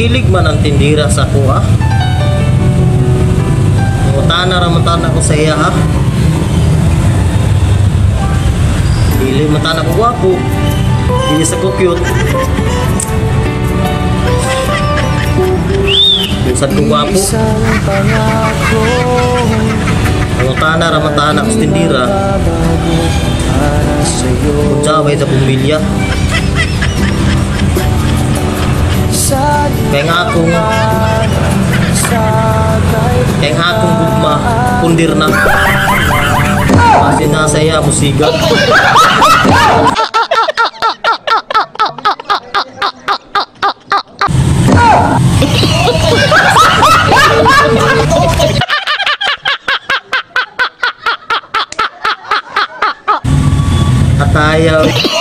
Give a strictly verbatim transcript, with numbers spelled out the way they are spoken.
Kilig man ang tindira sa kuha. Mutana ramutana ko sa iya ha. Dili matana ko gwapo. Dili sa ko cute. Busad ko gwapo. Mutana ramutana ko sa tindira. Kutsabay sa pumilya. Kaya nga akong Kaya nga akong gugma pundir na kasi nasa iya musiga. At ayaw